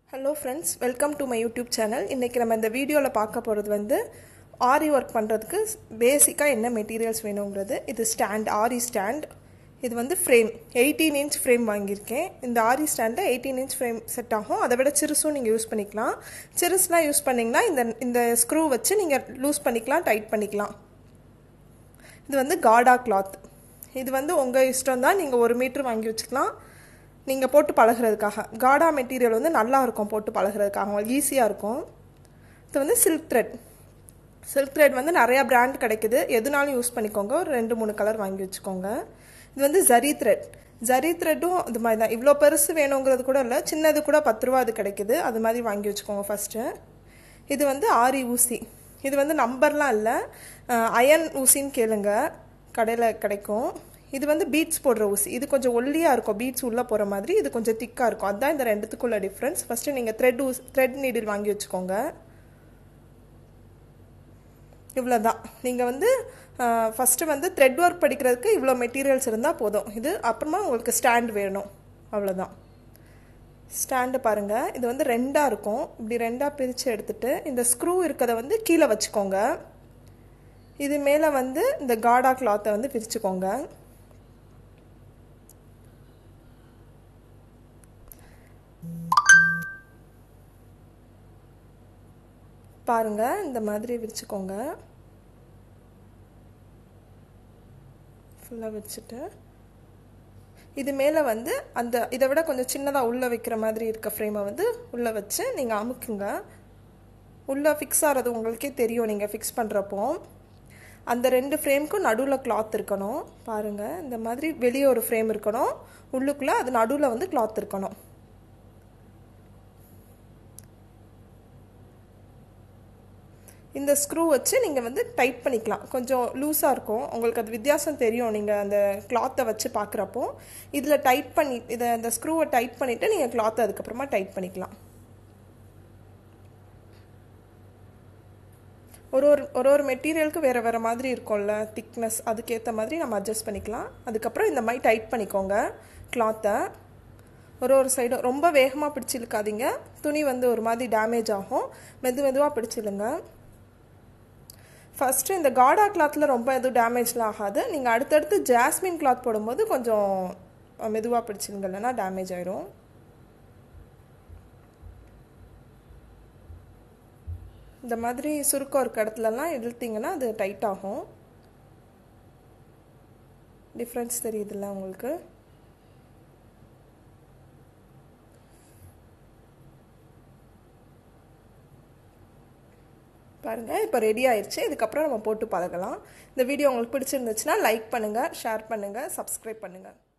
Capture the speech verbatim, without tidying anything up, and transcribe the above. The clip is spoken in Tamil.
Hello friends, welcome to my YouTube channel. இன்னைக்கு நம்ம இந்த வீடியோல பார்க்க போறது வந்து ஆரி வர்க் பண்றதுக்கு பேசிக்கா என்ன மெட்டீரியல்ஸ் வேணும்ங்கிறது. இது ஸ்டாண்ட், ஆரி ஸ்டாண்ட். இது வந்து ஃப்ரேம் eighteen inch ஃப்ரேம் வாங்கியிருக்கேன். இந்த ஆரி ஸ்டாண்ட்ல eighteen inch ஃப்ரேம் செட் ஆகும். அதை விட சிறுசும் நீங்க யூஸ் பண்ணிக்கலாம். சிறுசுலாம் யூஸ் பண்ணீங்கன்னா இந்த இந்த ஸ்க்ரூ வச்சு நீங்க லூஸ் பண்ணிக்கலாம், டைட் பண்ணிக்கலாம். இது வந்து காடா கிளாத். இது வந்து உங்க இஷ்டம் தான். நீங்க one மீட்டர் வாங்கி வச்சுக்கலாம். நீங்கள் போட்டு பழகிறதுக்காக காடா மெட்டீரியல் வந்து நல்லா இருக்கும், போட்டு பழகிறதுக்காக உங்களுக்கு ஈஸியாக இருக்கும். இது வந்து சில்க் த்ரெட். சில்க் த்ரெட் வந்து நிறையா பிராண்ட் கிடைக்குது, எதுனாலும் யூஸ் பண்ணிக்கோங்க. ஒரு ரெண்டு மூணு கலர் வாங்கி வச்சுக்கோங்க. இது வந்து ஜரி த்ரெட். ஜரி த்ரெட்டும் இது மாதிரி தான். இவ்வளோ பெருசு வேணுங்கிறது கூட இல்லை, சின்னது கூட பத்து ரூபா அது கிடைக்குது, அது மாதிரி வாங்கி வச்சுக்கோங்க ஃபஸ்ட்டு. இது வந்து ஆரி ஊசி. இது வந்து நம்பர்லாம் இல்லை, அயன் ஊசின்னு கேளுங்க, கடையில் கிடைக்கும். இது வந்து பீட்ஸ் போடுற ஊசி. இது கொஞ்சம் ஒல்லியாக இருக்கும், பீட்ஸ் உள்ளே போகிற மாதிரி. இது கொஞ்சம் திக்காக இருக்கும். அதுதான் இந்த ரெண்டுத்துக்குள்ள டிஃப்ரென்ஸ். ஃபஸ்ட்டு நீங்கள் த்ரெட் ஊஸ் த்ரெட் நீடில் வாங்கி வச்சுக்கோங்க. இவ்வளோ தான். நீங்கள் வந்து ஃபஸ்ட்டு வந்து த்ரெட் ஒர்க் படிக்கிறதுக்கு இவ்வளோ மெட்டீரியல்ஸ் இருந்தால் போதும். இது அப்புறமா உங்களுக்கு ஸ்டாண்ட் வேணும், அவ்வளோதான். ஸ்டாண்டு பாருங்கள், இது வந்து ரெண்டாக இருக்கும். இப்படி ரெண்டாக பிரித்து எடுத்துகிட்டு இந்த ஸ்க்ரூ இருக்கிறத வந்து கீழே வச்சுக்கோங்க. இது மேலே வந்து இந்த காடா கிளாத்தை வந்து பிரிச்சுக்கோங்க. பாருங்க, இந்த மாதிரி விரிச்சுக்கோங்க. ஃபுல்லாக வச்சுட்டு இது மேலே வந்து அந்த இதை விட கொஞ்சம் சின்னதாக உள்ளே வைக்கிற மாதிரி இருக்க ஃப்ரேமை வந்து உள்ளே வச்சு நீங்கள் அமுக்குங்க. உள்ளே ஃபிக்ஸ் ஆகிறது உங்களுக்கே தெரியும் நீங்கள் ஃபிக்ஸ் பண்ணுறப்போ. அந்த ரெண்டு ஃப்ரேமுக்கும் நடுவில் கிளாத் இருக்கணும். பாருங்கள், இந்த மாதிரி வெளியே ஒரு ஃப்ரேம் இருக்கணும், உள்ளுக்குள்ளே அது நடுவில் வந்து கிளாத் இருக்கணும். இந்த ஸ்க்ரூ வச்சு நீங்கள் வந்து டைட் பண்ணிக்கலாம். கொஞ்சம் லூஸாக இருக்கும், உங்களுக்கு அது வித்தியாசம் தெரியும் நீங்கள் அந்த கிளாத்தை வச்சு பார்க்குறப்போ. இதில் டைட் பண்ணி இதை இந்த ஸ்க்ரூவை டைட் பண்ணிவிட்டு நீங்கள் கிளாத்தை அதுக்கப்புறமா டைட் பண்ணிக்கலாம். ஒரு ஒரு ஒரு ஒரு மெட்டீரியலுக்கு வேறு வேறு மாதிரி இருக்கும்ல திக்னஸ், அதுக்கேற்ற மாதிரி நம்ம அட்ஜஸ்ட் பண்ணிக்கலாம். அதுக்கப்புறம் இந்த மாதிரி டைட் பண்ணிக்கோங்க கிளாத்தை. ஒரு ஒரு சைடும் ரொம்ப வேகமாக பிடிச்சி இழுக்காதீங்க, துணி வந்து ஒரு மாதிரி டேமேஜ் ஆகும். மெது மெதுவாக பிடிச்சிடுங்க. ஃபஸ்ட்டு இந்த காடா கிளாத்தில் ரொம்ப எதுவும் டேமேஜ்லாம் ஆகாது. நீங்கள் அடுத்தடுத்து ஜாஸ்மின் கிளாத் போடும்போது கொஞ்சம் மெதுவாக பிடிச்சிருங்க, இல்லைன்னா டேமேஜ் ஆயிரும். இந்த மாதிரி சுருக்கம் இருக்க இடத்துலலாம் இழுத்தீங்கன்னா அது டைட் ஆகும். டிஃப்ரென்ஸ் தெரியுதுல்ல உங்களுக்கு? பாருங்கள், இப்போ ரெடி ஆயிடுச்சு. இதுக்கப்புறம் நம்ம போட்டு பழகலாம். இந்த வீடியோ உங்களுக்கு பிடிச்சிருந்துச்சுன்னா லைக் பண்ணுங்கள், ஷேர் பண்ணுங்கள், சப்ஸ்கிரைப் பண்ணுங்கள்.